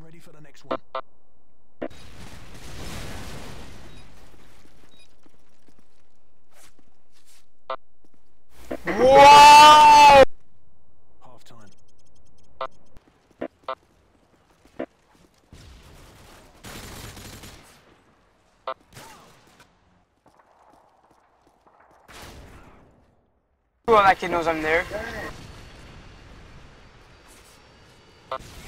ready for the next one. Whoa! Half time. Well, that kid knows I'm there.